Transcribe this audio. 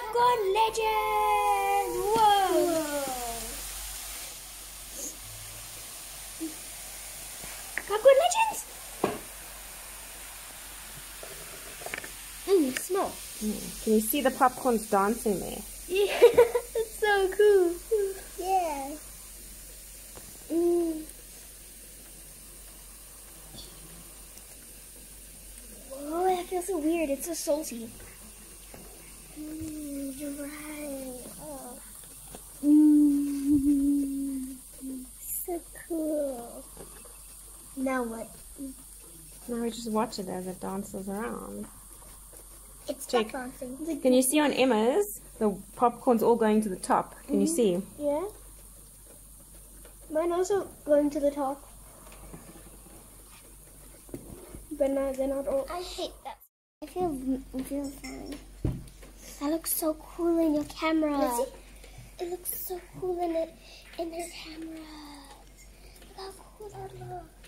Popcorn Legend! Whoa! Popcorn Legends! Small. Can you see the popcorns dancing there? Yeah, it's so cool. Yeah. Whoa, that feels so weird. It's so salty. You're right. Oh. So cool. Now what? Now we just watch it as it dances around. It's Check. dancing. Can you see on Emma's, the popcorn's all going to the top? Can you see? Yeah. Mine also going to the top. But no, they're not all. I hate that. I feel fine. That looks so cool in your camera. It looks so cool in your camera. Look how cool that looks.